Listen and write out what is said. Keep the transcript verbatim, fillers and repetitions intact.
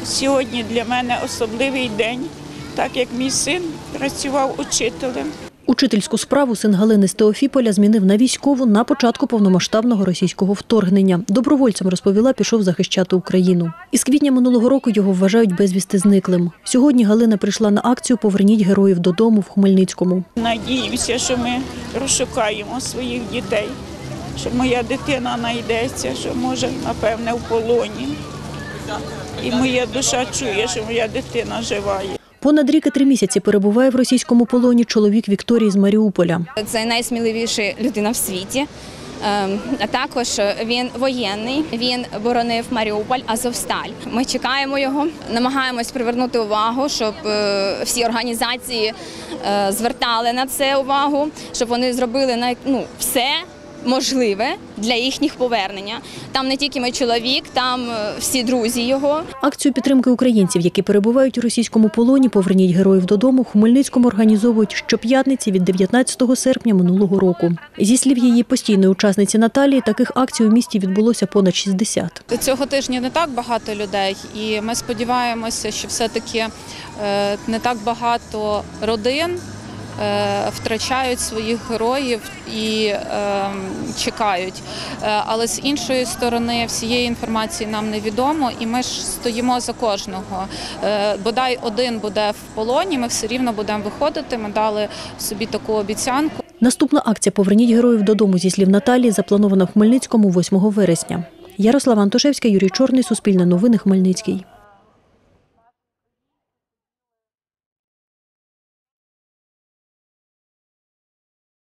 Сьогодні для мене особливий день, так як мій син працював учителем. Учительську справу син Галини з Теофіполя змінив на військову на початку повномасштабного російського вторгнення. Добровольцем, розповіла, пішов захищати Україну. Із квітня минулого року його вважають безвісти зниклим. Сьогодні Галина прийшла на акцію «Поверніть героїв додому» в Хмельницькому. Надіємося, що ми розшукаємо своїх дітей, що моя дитина знайдеться, що може, напевне, в полоні. І моя душа чує, що моя дитина жива. Понад рік і три місяці перебуває в російському полоні чоловік Вікторії з Маріуполя. Це найсміливіша людина в світі. А також він воєнний, він боронив Маріуполь, Азовсталь. Ми чекаємо його, намагаємось привернути увагу, щоб всі організації звертали на це увагу, щоб вони зробили ну, все можливе для їхніх повернення. Там не тільки мій чоловік, там всі друзі його. Акцію підтримки українців, які перебувають у російському полоні «Поверніть героїв додому» в Хмельницькому організовують щоп'ятниці від дев'ятнадцятого серпня минулого року. Зі слів її постійної учасниці Наталії, таких акцій у місті відбулося понад шістдесят. Цього тижня не так багато людей, і ми сподіваємося, що все-таки не так багато родин втрачають своїх героїв і е, чекають. Але з іншої сторони всієї інформації нам невідомо, і ми ж стоїмо за кожного. Е, бодай один буде в полоні, ми все рівно будемо виходити, ми дали собі таку обіцянку. Наступна акція «Поверніть героїв додому» зі слів Наталії запланована в Хмельницькому восьмого вересня. Ярослава Антошевська, Юрій Чорний, Суспільне новини, Хмельницький.